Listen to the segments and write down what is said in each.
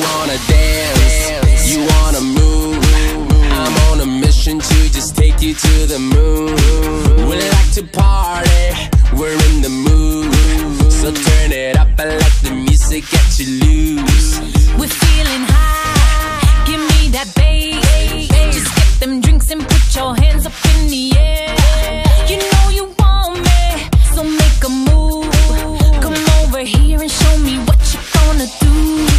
wanna dance, you wanna move. I'm on a mission to just take you to the moon. We like to party, we're in the mood. So turn it up and let the music get you loose. We're feeling high, give me that bass. Just get them drinks and put your hands up in the air. You know you want me, so make a move. Come over here and show me what you're gonna do.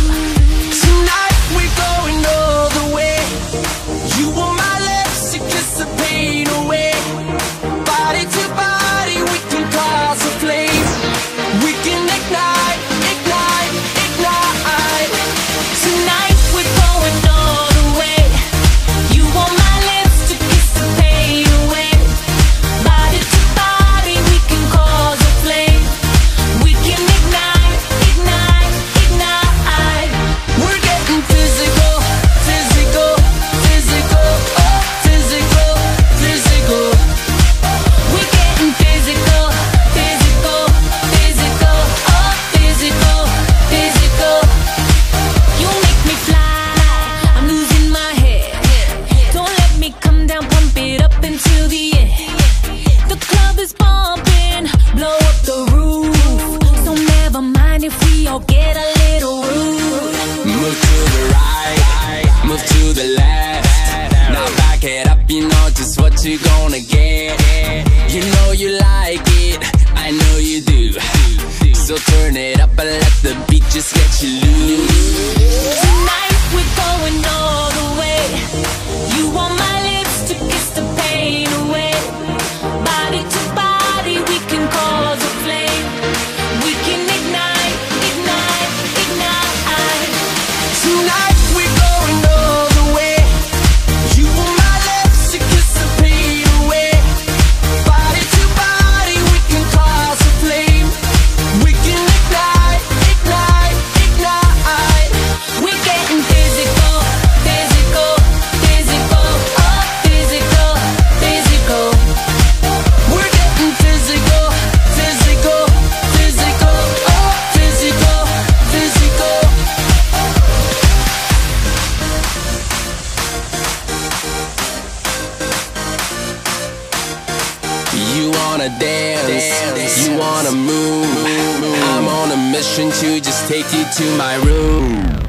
Tonight we're going all the way. You want my lips to kiss the pain away. Body to body we can cause a flame. We can ignite, ignite, ignite. Tonight we're going all the way. You want my lips to kiss the pain away. Body to body we can cause a flame. We can ignite, ignite, ignite. We're getting physical, physical, physical, oh, physical, physical. We're getting physical, physical, physical, oh, physical, physical. You make me fly, I'm losing my head. Don't let me come down, pump it up until the end. The club is bumping, blow up the roof. So never mind if we all get a little rude. Move to the right, move to the left. Now back it up, you know just what you gonna get. You know you like it, I know you do. So turn it up and let the beat just get you loose. Tonight we're going all the way. You want my lips to kiss the pain away. Body to body we can cause a flame. We can ignite, ignite, ignite. Tonight we're going all the way. You want my lips to kiss the pain away. Body to body we can cause a flame. We can ignite, ignite, ignite. We're getting physical, physical, physical, oh, physical, physical. We're getting physical, physical, physical, oh, physical, physical. You wanna dance, you wanna move. I'm on a mission to just take you to my room.